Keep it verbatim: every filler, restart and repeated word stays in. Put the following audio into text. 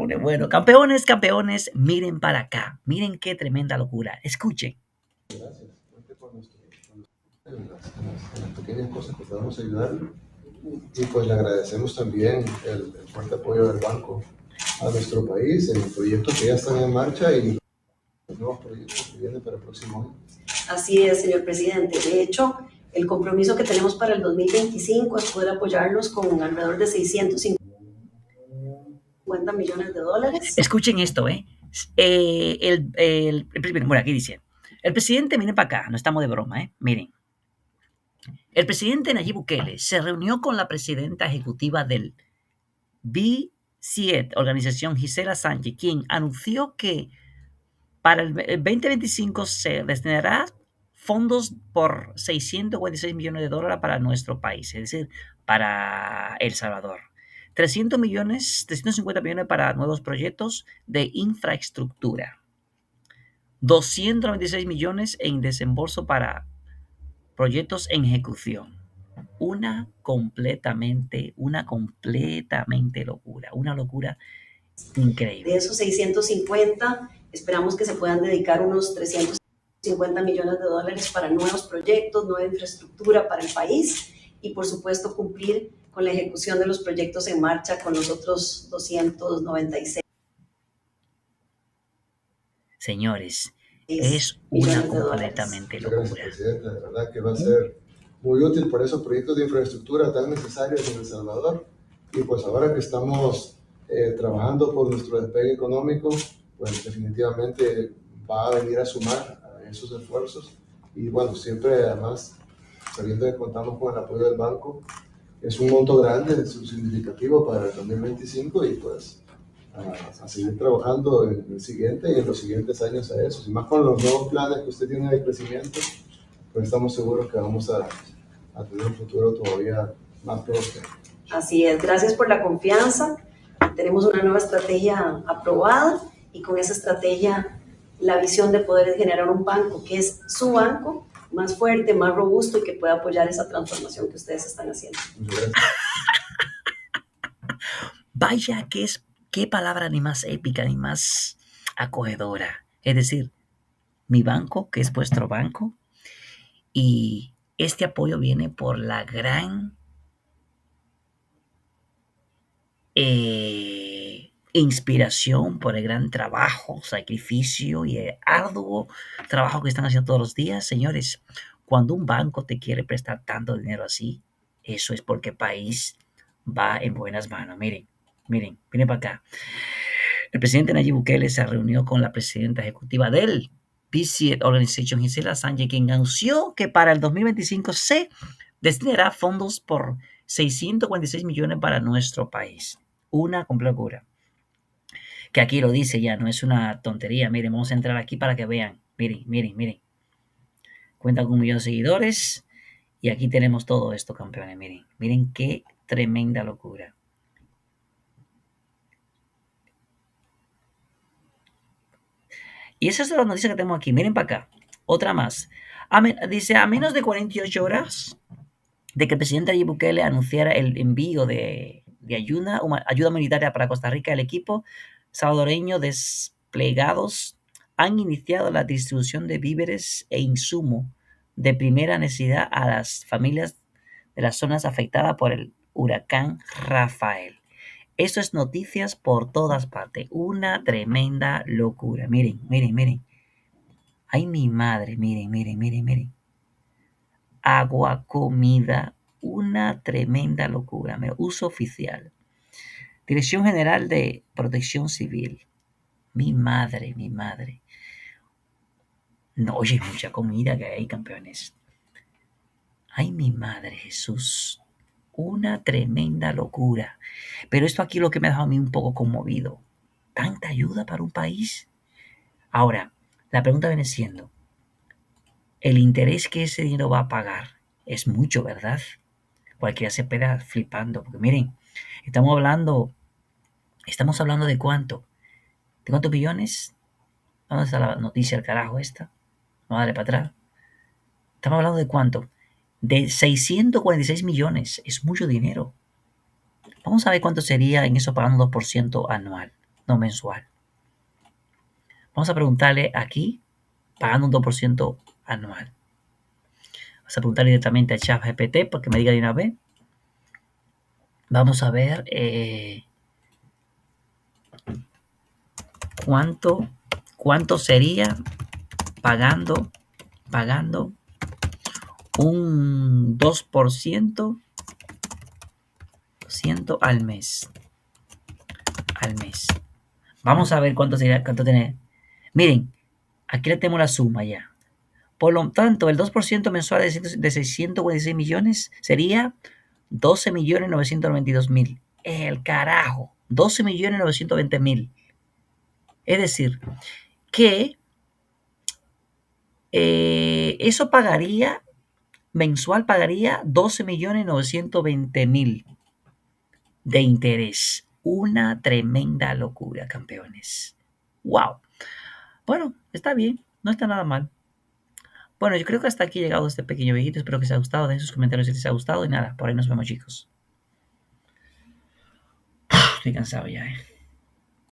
pone bueno. Campeones, campeones, miren para acá. Miren qué tremenda locura. Escuchen. Gracias. Cuente por nuestro, por en, las, en, las, en las pequeñas cosas que podamos ayudar. Y pues le agradecemos también el, el fuerte apoyo del banco a nuestro país en los proyectos que ya están en marcha y los nuevos proyectos que vienen para el próximo año. Así es, señor presidente. De hecho, el compromiso que tenemos para el dos mil veinticinco es poder apoyarlos con alrededor de seiscientos cincuenta millones de dólares. Escuchen esto, ¿eh? eh el, el, el, bueno, aquí dice, el presidente, miren para acá, no estamos de broma, ¿eh? Miren. El presidente Nayib Bukele se reunió con la presidenta ejecutiva del B siete, organización Gisela Sánchez, quien anunció que para el veinte veinticinco se destinará fondos por seiscientos cuarenta y seis millones de dólares para nuestro país, es decir, para El Salvador. trescientos millones, trescientos cincuenta millones para nuevos proyectos de infraestructura. doscientos noventa y seis millones en desembolso para proyectos en ejecución. Una completamente, una completamente locura, una locura increíble. De esos seiscientos cincuenta, esperamos que se puedan dedicar unos trescientos cincuenta millones de dólares para nuevos proyectos, nueva infraestructura para el país y, por supuesto, cumplir con la ejecución de los proyectos en marcha con los otros doscientos noventa y seis. Señores, es una completamente locura. Gracias, presidenta. De verdad que va a ser muy útil por esos proyectos de infraestructura tan necesarios en El Salvador. Y pues ahora que estamos eh, trabajando por nuestro despegue económico, pues definitivamente va a venir a sumar a esos esfuerzos. Y bueno, siempre además, sabiendo que contamos con el apoyo del banco, es un monto grande, es significativo para el dos mil veinticinco y pues a, a seguir trabajando en el siguiente y en los siguientes años a eso. Y más con los nuevos planes que usted tiene de crecimiento, pues estamos seguros que vamos a, a tener un futuro todavía más próspero. Así es, gracias por la confianza. Tenemos una nueva estrategia aprobada y con esa estrategia la visión de poder generar un banco que es su banco, más fuerte, más robusto y que pueda apoyar esa transformación que ustedes están haciendo. Vaya que es, qué palabra ni más épica ni más acogedora. Es decir, mi banco, que es vuestro banco, y este apoyo viene por la gran eh, inspiración, por el gran trabajo, sacrificio y el arduo trabajo que están haciendo todos los días. Señores, cuando un banco te quiere prestar tanto dinero así, eso es porque el país va en buenas manos. Miren, miren, miren para acá. El presidente Nayib Bukele se reunió con la presidenta ejecutiva del B siete Organization, Gisela Sánchez, quien anunció que para el dos mil veinticinco se destinará fondos por seiscientos cuarenta y seis millones para nuestro país. Una completa locura. Que aquí lo dice ya, no es una tontería. Miren, vamos a entrar aquí para que vean. Miren, miren, miren. Cuenta con un millón de seguidores. Y aquí tenemos todo esto, campeones. Miren, miren qué tremenda locura. Y esa es la noticia que tenemos aquí. Miren para acá. Otra más. A me, dice, a menos de cuarenta y ocho horas de que el presidente Nayib Bukele anunciara el envío de, de ayuda, ayuda humanitaria para Costa Rica, el equipo salvadoreño desplegados han iniciado la distribución de víveres e insumos de primera necesidad a las familias de las zonas afectadas por el huracán Rafael. Eso es noticias por todas partes. Una tremenda locura. Miren, miren, miren. Ay, mi madre, miren, miren, miren, miren. Agua, comida, una tremenda locura. Uso oficial. Dirección General de Protección Civil. Mi madre, mi madre. No, oye, mucha comida que hay, campeones. Ay, mi madre, Jesús. Una tremenda locura. Pero esto aquí lo que me ha dejado a mí un poco conmovido. ¿Tanta ayuda para un país? Ahora, la pregunta viene siendo, el interés que ese dinero va a pagar es mucho, ¿verdad? Cualquiera se queda flipando, porque miren, estamos hablando, estamos hablando de cuánto, ¿de cuántos billones? ¿Dónde está la noticia del carajo esta? Vamos a darle para atrás. Estamos hablando de cuánto, de seiscientos cuarenta y seis millones, es mucho dinero. Vamos a ver cuánto sería en eso pagando dos por ciento anual. no mensual. Vamos a preguntarle aquí, pagando un dos por ciento anual. Vamos a preguntarle directamente a ChatGPT para que me diga de una vez. Vamos a ver eh, cuánto, cuánto sería pagando, pagando un dos por ciento al mes. Al mes. Vamos a ver cuánto sería, cuánto tiene. Miren, aquí le tenemos la suma ya. Por lo tanto, el dos por ciento mensual de, de seiscientos cuarenta y seis millones sería doce millones novecientos noventa y dos mil. El carajo. doce millones novecientos veinte mil. Es decir, que eh, eso pagaría, mensual pagaría doce millones novecientos veinte mil de interés. Una tremenda locura, campeones. ¡Wow! Bueno, está bien. No está nada mal. Bueno, yo creo que hasta aquí ha llegado este pequeño videito. Espero que les haya gustado. Dejen sus comentarios si les ha gustado. Y nada, por ahí nos vemos, chicos. Estoy cansado ya, eh.